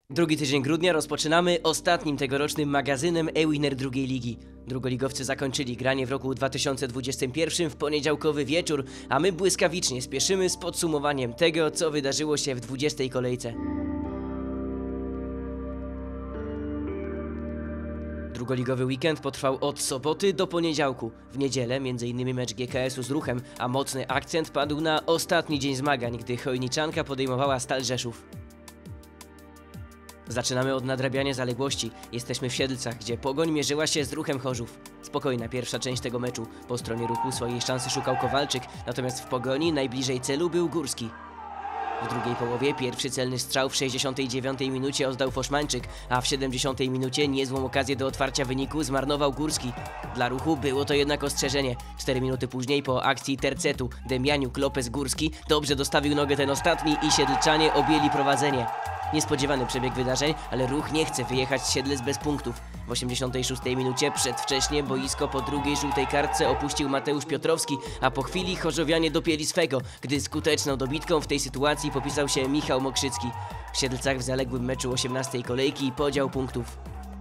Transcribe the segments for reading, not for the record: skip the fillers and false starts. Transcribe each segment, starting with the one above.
Drugi tydzień grudnia rozpoczynamy ostatnim tegorocznym magazynem e-Winner drugiej ligi. Drugoligowcy zakończyli granie w roku 2021 w poniedziałkowy wieczór, a my błyskawicznie spieszymy z podsumowaniem tego, co wydarzyło się w 20. kolejce. Drugoligowy weekend potrwał od soboty do poniedziałku. W niedzielę m.in. mecz GKS-u z Ruchem, a mocny akcent padł na ostatni dzień zmagań, gdy Chojniczanka podejmowała Stal Rzeszów. Zaczynamy od nadrabiania zaległości. Jesteśmy w Siedlcach, gdzie Pogoń mierzyła się z Ruchem Chorzów. Spokojna pierwsza część tego meczu. Po stronie Ruchu swojej szansy szukał Kowalczyk, natomiast w Pogoni najbliżej celu był Górski. W drugiej połowie pierwszy celny strzał w 69 minucie oddał Foszmańczyk, a w 70 minucie niezłą okazję do otwarcia wyniku zmarnował Górski. Dla Ruchu było to jednak ostrzeżenie. 4 minuty później po akcji tercetu Demianiuk Lopez Górski dobrze dostawił nogę ten ostatni i Siedlczanie objęli prowadzenie. Niespodziewany przebieg wydarzeń, ale Ruch nie chce wyjechać z Siedlec bez punktów. W 86 minucie przedwcześnie boisko po drugiej żółtej kartce opuścił Mateusz Piotrowski, a po chwili chorzowianie dopięli swego, gdy skuteczną dobitką w tej sytuacji popisał się Michał Mokrzycki. W Siedlcach w zaległym meczu 18 kolejki podział punktów.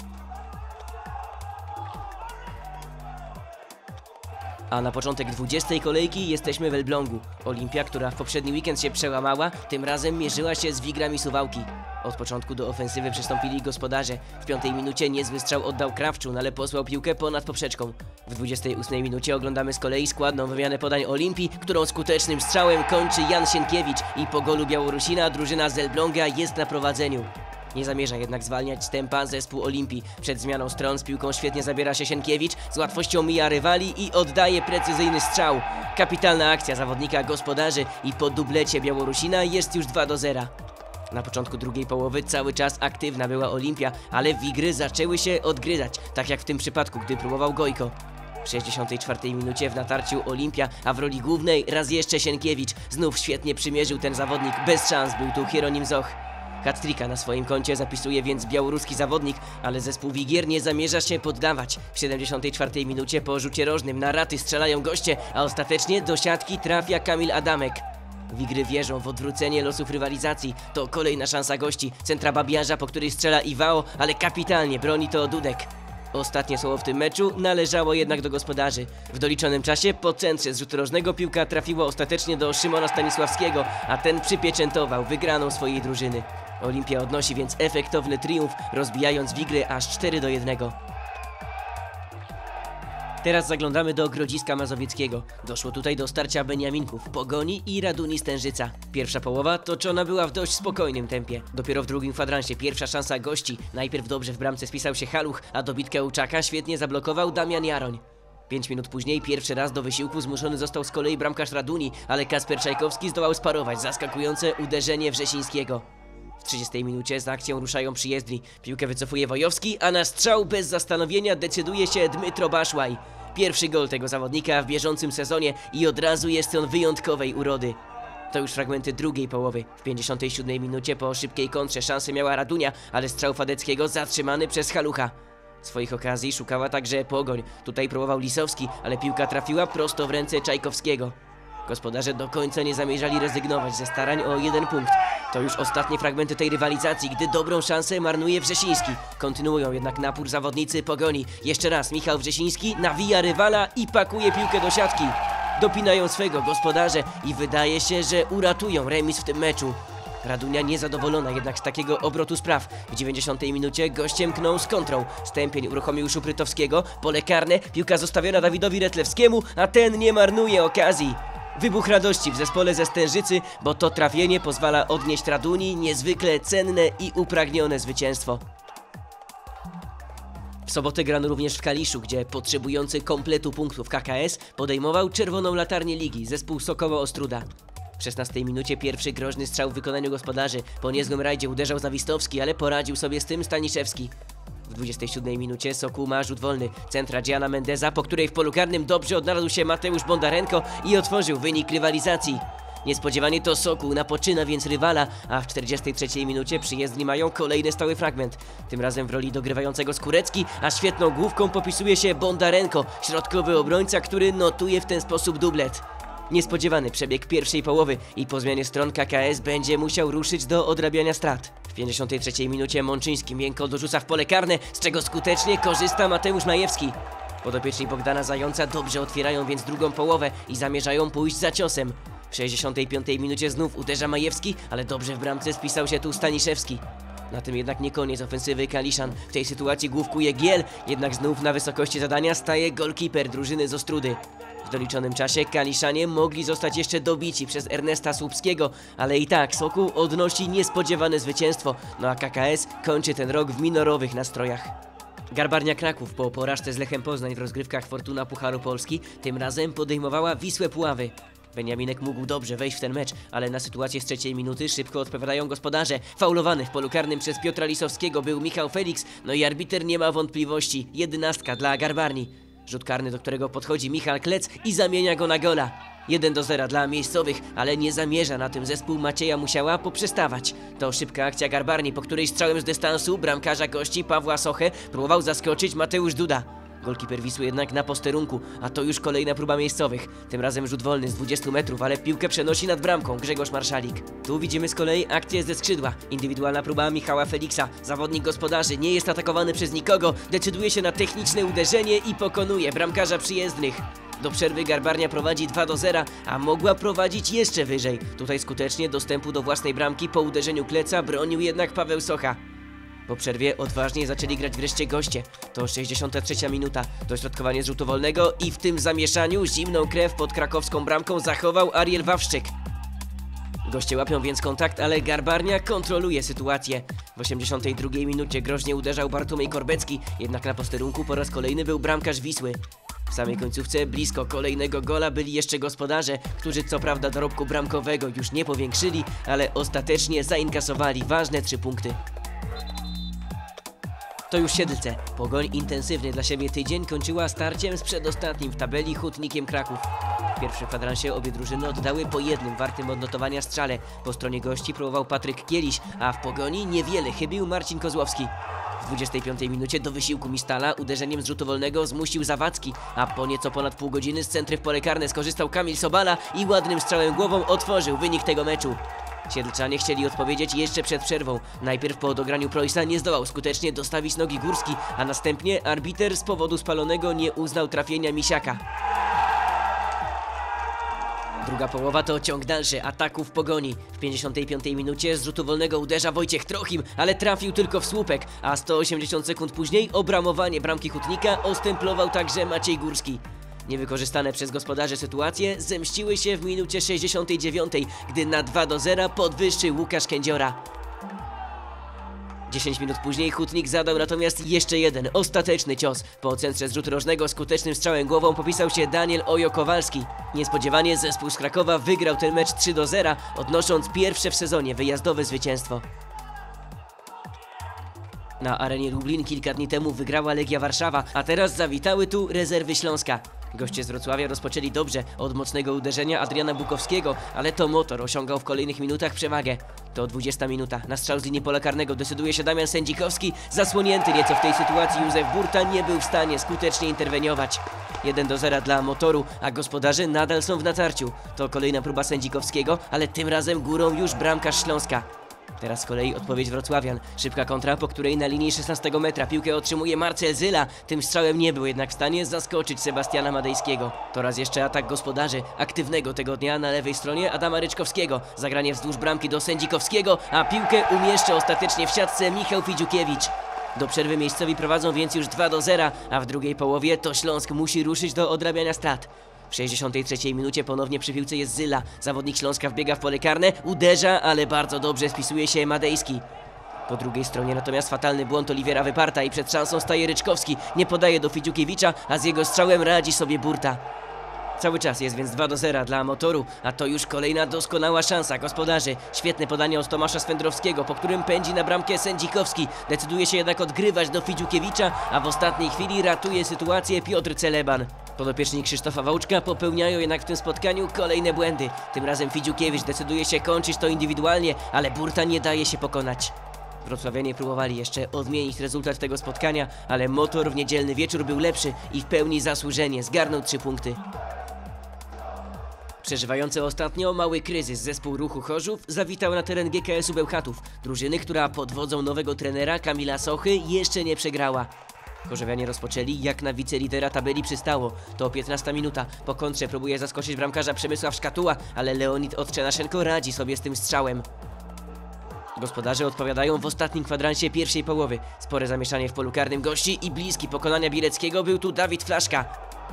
A na początek 20. kolejki jesteśmy w Elblągu. Olimpia, która w poprzedni weekend się przełamała, tym razem mierzyła się z Wigrami Suwałki. Od początku do ofensywy przystąpili gospodarze. W 5 minucie niezły strzał oddał Krawczun, ale posłał piłkę ponad poprzeczką. W 28 minucie oglądamy z kolei składną wymianę podań Olimpii, którą skutecznym strzałem kończy Jan Sienkiewicz i po golu Białorusina drużyna z Elbląga jest na prowadzeniu. Nie zamierza jednak zwalniać z tempa zespół Olimpii. Przed zmianą stron z piłką świetnie zabiera się Sienkiewicz, z łatwością mija rywali i oddaje precyzyjny strzał. Kapitalna akcja zawodnika gospodarzy i po dublecie Białorusina jest już 2-0. Na początku drugiej połowy cały czas aktywna była Olimpia, ale Wigry zaczęły się odgryzać, tak jak w tym przypadku, gdy próbował Gojko. W 64 minucie w natarciu Olimpia, a w roli głównej raz jeszcze Sienkiewicz. Znów świetnie przymierzył ten zawodnik, bez szans był tu Hieronim Zoch. Hat-tricka na swoim koncie zapisuje więc białoruski zawodnik, ale zespół Wigier nie zamierza się poddawać. W 74 minucie po rzucie rożnym na raty strzelają goście, a ostatecznie do siatki trafia Kamil Adamek. Wigry wierzą w odwrócenie losów rywalizacji. To kolejna szansa gości. Centra Babiarza, po której strzela Iwao, ale kapitalnie broni to Dudek. Ostatnie słowo w tym meczu należało jednak do gospodarzy. W doliczonym czasie po centrze z rzutu rożnego piłka trafiła ostatecznie do Szymona Stanisławskiego, a ten przypieczętował wygraną swojej drużyny. Olimpia odnosi więc efektowny triumf, rozbijając Wigry aż 4-1. Teraz zaglądamy do Grodziska Mazowieckiego. Doszło tutaj do starcia Beniaminków, Pogoni i Raduni Stężyca. Pierwsza połowa toczona była w dość spokojnym tempie. Dopiero w drugim kwadransie pierwsza szansa gości. Najpierw dobrze w bramce spisał się Haluch, a dobitkę Łuczaka świetnie zablokował Damian Jaroń. 5 minut później pierwszy raz do wysiłku zmuszony został z kolei bramkarz Raduni, ale Kasper Czajkowski zdołał sparować zaskakujące uderzenie Wrzesińskiego. W 30 minucie z akcją ruszają przyjezdni. Piłkę wycofuje Wojowski, a na strzał bez zastanowienia decyduje się Dmytro Baszłaj. Pierwszy gol tego zawodnika w bieżącym sezonie i od razu jest on wyjątkowej urody. To już fragmenty drugiej połowy. W 57 minucie po szybkiej kontrze szansę miała Radunia, ale strzał Fadeckiego zatrzymany przez Halucha. Swoich okazji szukała także Pogoń. Tutaj próbował Lisowski, ale piłka trafiła prosto w ręce Czajkowskiego. Gospodarze do końca nie zamierzali rezygnować ze starań o 1 punkt. To już ostatnie fragmenty tej rywalizacji, gdy dobrą szansę marnuje Wrzesiński. Kontynuują jednak napór zawodnicy Pogoni. Jeszcze raz Michał Wrzesiński nawija rywala i pakuje piłkę do siatki. Dopinają swego gospodarze i wydaje się, że uratują remis w tym meczu. Radunia niezadowolona jednak z takiego obrotu spraw. W 90 minucie gościem knął z kontrą. Stępień uruchomił Szuprytowskiego, pole karne, piłka zostawiona Dawidowi Retlewskiemu, a ten nie marnuje okazji. Wybuch radości w zespole ze Stężycy, bo to trafienie pozwala odnieść Raduni niezwykle cenne i upragnione zwycięstwo. W sobotę grano również w Kaliszu, gdzie potrzebujący kompletu punktów KKS podejmował czerwoną latarnię ligi, zespół Sokoło Ostróda. W 16 minucie pierwszy groźny strzał w wykonaniu gospodarzy. Po niezłym rajdzie uderzał Zawistowski, ale poradził sobie z tym Staniszewski. W 27 minucie Sokół ma rzut wolny. Centra Giana Mendeza, po której w polu karnym dobrze odnalazł się Mateusz Bondarenko i otworzył wynik rywalizacji. Niespodziewanie to Sokół napoczyna więc rywala, a w 43 minucie przyjezdni mają kolejny stały fragment. Tym razem w roli dogrywającego Skórecki, a świetną główką popisuje się Bondarenko, środkowy obrońca, który notuje w ten sposób dublet. Niespodziewany przebieg pierwszej połowy i po zmianie stron KKS będzie musiał ruszyć do odrabiania strat. W 53 minucie Mączyński miękko dorzuca w pole karne, z czego skutecznie korzysta Mateusz Majewski. Podopieczni Bogdana Zająca dobrze otwierają więc drugą połowę i zamierzają pójść za ciosem. W 65 minucie znów uderza Majewski, ale dobrze w bramce spisał się tu Staniszewski. Na tym jednak nie koniec ofensywy Kaliszan. W tej sytuacji główkuje Giel, jednak znów na wysokości zadania staje golkiper drużyny z Ostródy. W doliczonym czasie Kaliszanie mogli zostać jeszcze dobici przez Ernesta Słupskiego, ale i tak Sokół odnosi niespodziewane zwycięstwo, no a KKS kończy ten rok w minorowych nastrojach. Garbarnia Kraków po porażce z Lechem Poznań w rozgrywkach Fortuna Pucharu Polski tym razem podejmowała Wisłę Puławy. Beniaminek mógł dobrze wejść w ten mecz, ale na sytuację z trzeciej minuty szybko odpowiadają gospodarze. Faulowany w polu karnym przez Piotra Lisowskiego był Michał Felix, no i arbiter nie ma wątpliwości. 11 dla Garbarni. Rzut karny, do którego podchodzi Michał Klec i zamienia go na gola. 1-0 dla miejscowych, ale nie zamierza na tym zespół Macieja Musiała poprzestawać. To szybka akcja Garbarni, po której strzałem z dystansu bramkarza gości Pawła Sochę próbował zaskoczyć Mateusz Duda. Golkiper Wisły jednak na posterunku, a to już kolejna próba miejscowych. Tym razem rzut wolny z 20 metrów, ale piłkę przenosi nad bramką Grzegorz Marszalik. Tu widzimy z kolei akcję ze skrzydła. Indywidualna próba Michała Feliksa. Zawodnik gospodarzy nie jest atakowany przez nikogo, decyduje się na techniczne uderzenie i pokonuje bramkarza przyjezdnych. Do przerwy Garbarnia prowadzi 2-0, a mogła prowadzić jeszcze wyżej. Tutaj skutecznie dostępu do własnej bramki po uderzeniu Kleca bronił jednak Paweł Socha. Po przerwie odważnie zaczęli grać wreszcie goście. To 63 minuta, dośrodkowanie z rzutu wolnego i w tym zamieszaniu zimną krew pod krakowską bramką zachował Ariel Wawrzyk. Goście łapią więc kontakt, ale Garbarnia kontroluje sytuację. W 82 minucie groźnie uderzał Bartłomiej Korbecki, jednak na posterunku po raz kolejny był bramkarz Wisły. W samej końcówce blisko kolejnego gola byli jeszcze gospodarze, którzy co prawda dorobku bramkowego już nie powiększyli, ale ostatecznie zainkasowali ważne 3 punkty. To już Siedlce. Pogoń intensywny dla siebie tydzień kończyła starciem z przedostatnim w tabeli Hutnikiem Kraków. W pierwszym kwadransie obie drużyny oddały po jednym wartym odnotowania strzale. Po stronie gości próbował Patryk Kieliś, a w Pogoni niewiele chybił Marcin Kozłowski. W 25 minucie do wysiłku Mistala uderzeniem z rzutu wolnego zmusił Zawadzki, a po nieco ponad pół godziny z centry w pole karne skorzystał Kamil Sobala i ładnym strzałem głową otworzył wynik tego meczu. Siedlczanie chcieli odpowiedzieć jeszcze przed przerwą. Najpierw po dograniu Preussa nie zdołał skutecznie dostawić nogi Górski, a następnie arbiter z powodu spalonego nie uznał trafienia Misiaka. Druga połowa to ciąg dalszy ataków Pogoni. W 55 minucie z rzutu wolnego uderza Wojciech Trochim, ale trafił tylko w słupek, a 180 sekund później obramowanie bramki Hutnika ostemplował także Maciej Górski. Niewykorzystane przez gospodarzy sytuacje zemściły się w minucie 69, gdy na 2-0 podwyższył Łukasz Kędziora. 10 minut później Hutnik zadał natomiast jeszcze jeden, ostateczny cios. Po centrze z rzutu rożnego skutecznym strzałem głową popisał się Daniel Ojo Kowalski. Niespodziewanie zespół z Krakowa wygrał ten mecz 3-0, odnosząc pierwsze w sezonie wyjazdowe zwycięstwo. Na arenie Lublin kilka dni temu wygrała Legia Warszawa, a teraz zawitały tu rezerwy Śląska. Goście z Wrocławia rozpoczęli dobrze od mocnego uderzenia Adriana Bukowskiego, ale to Motor osiągał w kolejnych minutach przewagę. To 20 minuta. Na strzał z linii pola karnego decyduje się Damian Sędzikowski. Zasłonięty nieco w tej sytuacji Józef Burta nie był w stanie skutecznie interweniować. 1-0 dla Motoru, a gospodarze nadal są w natarciu. To kolejna próba Sędzikowskiego, ale tym razem górą już bramkarz Śląska. Teraz z kolei odpowiedź wrocławian. Szybka kontra, po której na linii 16 metra piłkę otrzymuje Marcel Zyla. Tym strzałem nie był jednak w stanie zaskoczyć Sebastiana Madejskiego. To raz jeszcze atak gospodarzy, aktywnego tego dnia na lewej stronie Adama Ryczkowskiego. Zagranie wzdłuż bramki do Sędzikowskiego, a piłkę umieszcza ostatecznie w siatce Michał Fidziukiewicz. Do przerwy miejscowi prowadzą więc już 2-0, a w drugiej połowie to Śląsk musi ruszyć do odrabiania strat. W 63 minucie ponownie przy piłce jest Zyla. Zawodnik Śląska wbiega w pole karne, uderza, ale bardzo dobrze spisuje się Madejski. Po drugiej stronie natomiast fatalny błąd Oliwiera Wyparta i przed szansą staje Ryczkowski. Nie podaje do Fidziukiewicza, a z jego strzałem radzi sobie Burta. Cały czas jest więc 2-0 dla Motoru, a to już kolejna doskonała szansa gospodarzy. Świetne podanie od Tomasza Swędrowskiego, po którym pędzi na bramkę Sędzikowski. Decyduje się jednak odgrywać do Fidziukiewicza, a w ostatniej chwili ratuje sytuację Piotr Celeban. Podopieczni Krzysztofa Wałczka popełniają jednak w tym spotkaniu kolejne błędy. Tym razem Fidziukiewicz decyduje się kończyć to indywidualnie, ale Burta nie daje się pokonać. Wrocławianie próbowali jeszcze odmienić rezultat tego spotkania, ale Motor w niedzielny wieczór był lepszy i w pełni zasłużenie zgarnął 3 punkty. Przeżywający ostatnio mały kryzys zespół Ruchu Chorzów zawitał na teren GKS-u Bełchatów, drużyny, która pod wodzą nowego trenera Kamila Sochy jeszcze nie przegrała. Chorzowianie rozpoczęli jak na wicelidera tabeli przystało. To 15 minuta. Po kontrze próbuje zaskoczyć bramkarza Przemysław Szkatuła, ale Leonid Odczernaszenko radzi sobie z tym strzałem. Gospodarze odpowiadają w ostatnim kwadransie pierwszej połowy. Spore zamieszanie w polu karnym gości i bliski pokonania Bieleckiego był tu Dawid Flaszka.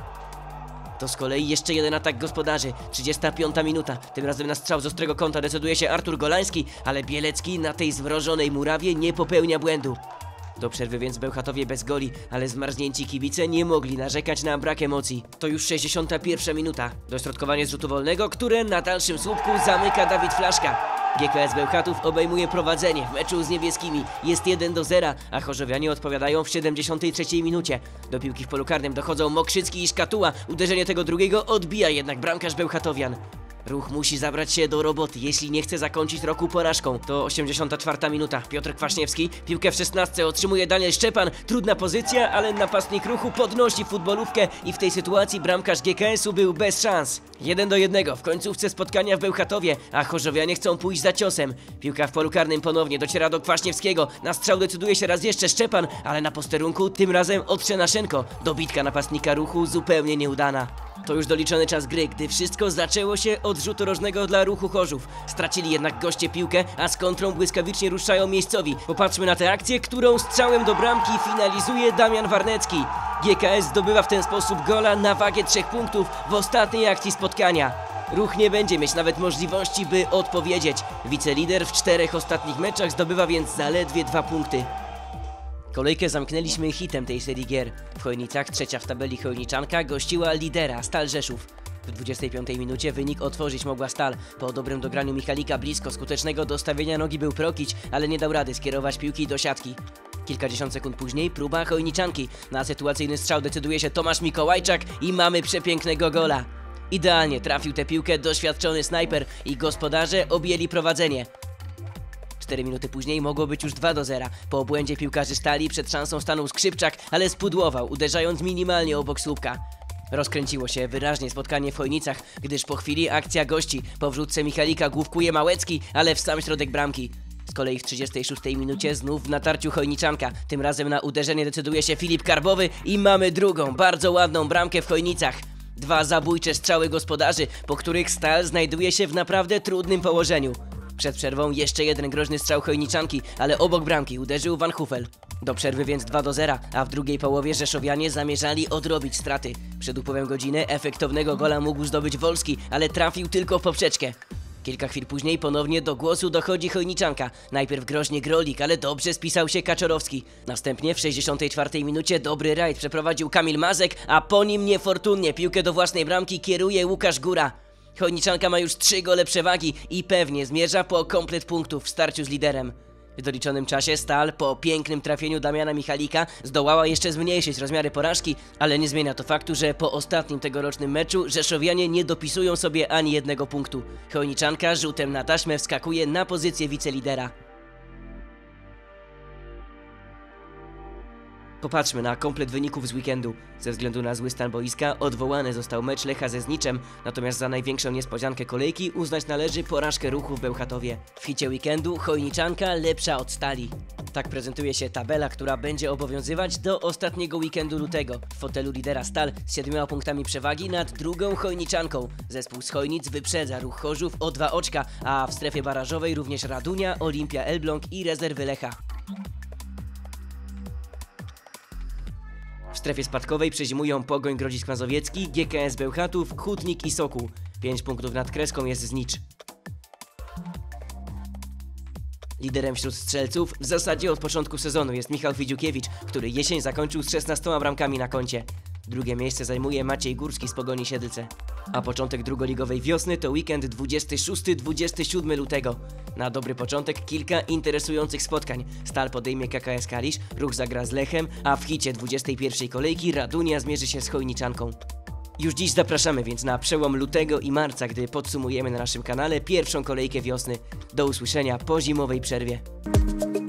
To z kolei jeszcze jeden atak gospodarzy. 35 minuta. Tym razem na strzał z ostrego kąta decyduje się Artur Golański, ale Bielecki na tej zmrożonej murawie nie popełnia błędu. Do przerwy więc Bełchatowie bez goli, ale zmarznięci kibice nie mogli narzekać na brak emocji. To już 61 minuta. Dośrodkowanie z rzutu wolnego, które na dalszym słupku zamyka Dawid Flaszka. GKS Bełchatów obejmuje prowadzenie w meczu z niebieskimi. Jest 1-0, a chorzowianie odpowiadają w 73 minucie. Do piłki w polu karnym dochodzą Mokrzycki i Szkatuła. Uderzenie tego drugiego odbija jednak bramkarz Bełchatowian. Ruch musi zabrać się do roboty, jeśli nie chce zakończyć roku porażką. To 84 minuta. Piotr Kwaśniewski. Piłkę w 16 otrzymuje Daniel Szczepan. Trudna pozycja, ale napastnik Ruchu podnosi futbolówkę i w tej sytuacji bramkarz GKS-u był bez szans. 1-1 w końcówce spotkania w Bełchatowie, a chorzowianie chcą pójść za ciosem. Piłka w polu karnym ponownie dociera do Kwaśniewskiego. Na strzał decyduje się raz jeszcze Szczepan, ale na posterunku tym razem Odczernaszenko. Dobitka napastnika Ruchu zupełnie nieudana. To już doliczony czas gry, gdy wszystko zaczęło się od rzutu rożnego dla Ruchu Chorzów. Stracili jednak goście piłkę, a z kontrą błyskawicznie ruszają miejscowi. Popatrzmy na tę akcję, którą strzałem do bramki finalizuje Damian Warnecki. GKS zdobywa w ten sposób gola na wagę 3 punktów w ostatniej akcji spotkania. Ruch nie będzie mieć nawet możliwości, by odpowiedzieć. Wicelider w 4 ostatnich meczach zdobywa więc zaledwie 2 punkty. Kolejkę zamknęliśmy hitem tej serii gier. W Chojnicach trzecia w tabeli chojniczanka gościła lidera Stal Rzeszów. W 25 minucie wynik otworzyć mogła Stal. Po dobrym dograniu Michalika blisko skutecznego dostawienia nogi był Prokić, ale nie dał rady skierować piłki do siatki. Kilkadziesiąt sekund później próba chojniczanki. Na sytuacyjny strzał decyduje się Tomasz Mikołajczak i mamy przepięknego gola. Idealnie trafił tę piłkę doświadczony snajper i gospodarze objęli prowadzenie. 4 minuty później mogło być już 2-0. Po błędzie piłkarzy Stali przed szansą stanął Skrzypczak, ale spudłował, uderzając minimalnie obok słupka. Rozkręciło się wyraźnie spotkanie w Chojnicach, gdyż po chwili akcja gości. Po wrzutce Michalika główkuje Małecki, ale w sam środek bramki. Z kolei w 36 minucie znów w natarciu Chojniczanka. Tym razem na uderzenie decyduje się Filip Karbowy i mamy drugą, bardzo ładną bramkę w Chojnicach. 2 zabójcze strzały gospodarzy, po których Stal znajduje się w naprawdę trudnym położeniu. Przed przerwą jeszcze jeden groźny strzał chojniczanki, ale obok bramki uderzył Van Huffel. Do przerwy więc 2-0, a w drugiej połowie rzeszowianie zamierzali odrobić straty. Przed upływem godziny efektownego gola mógł zdobyć Wolski, ale trafił tylko w poprzeczkę. Kilka chwil później ponownie do głosu dochodzi chojniczanka. Najpierw groźnie Grolik, ale dobrze spisał się Kaczorowski. Następnie w 64 minucie dobry rajd przeprowadził Kamil Mazek, a po nim niefortunnie piłkę do własnej bramki kieruje Łukasz Góra. Chojniczanka ma już 3 gole przewagi i pewnie zmierza po komplet punktów w starciu z liderem. W doliczonym czasie Stal po pięknym trafieniu Damiana Michalika zdołała jeszcze zmniejszyć rozmiary porażki, ale nie zmienia to faktu, że po ostatnim tegorocznym meczu rzeszowianie nie dopisują sobie ani jednego punktu. Chojniczanka rzutem na taśmę wskakuje na pozycję wicelidera. Popatrzmy na komplet wyników z weekendu. Ze względu na zły stan boiska odwołany został mecz Lecha ze Zniczem, natomiast za największą niespodziankę kolejki uznać należy porażkę Ruchu w Bełchatowie. W hicie weekendu Chojniczanka lepsza od Stali. Tak prezentuje się tabela, która będzie obowiązywać do ostatniego weekendu lutego. W fotelu lidera Stal z 7 punktami przewagi nad drugą Chojniczanką. Zespół z Chojnic wyprzedza Ruch Chorzów o 2 oczka, a w strefie barażowej również Radunia, Olimpia Elbląg i rezerwy Lecha. W strefie spadkowej przezimują Pogoń Grodzisk Mazowiecki, GKS Bełchatów, Hutnik i Sokół. 5 punktów nad kreską jest Znicz. Liderem wśród strzelców w zasadzie od początku sezonu jest Michał Fidziukiewicz, który jesień zakończył z 16 bramkami na koncie. Drugie miejsce zajmuje Maciej Górski z Pogoni Siedlce. A początek drugoligowej wiosny to weekend 26-27 lutego. Na dobry początek kilka interesujących spotkań. Stal podejmie KKS Kalisz, Ruch zagra z Lechem, a w hicie 21 kolejki Radunia zmierzy się z Chojniczanką. Już dziś zapraszamy więc na przełom lutego i marca, gdy podsumujemy na naszym kanale pierwszą kolejkę wiosny. Do usłyszenia po zimowej przerwie.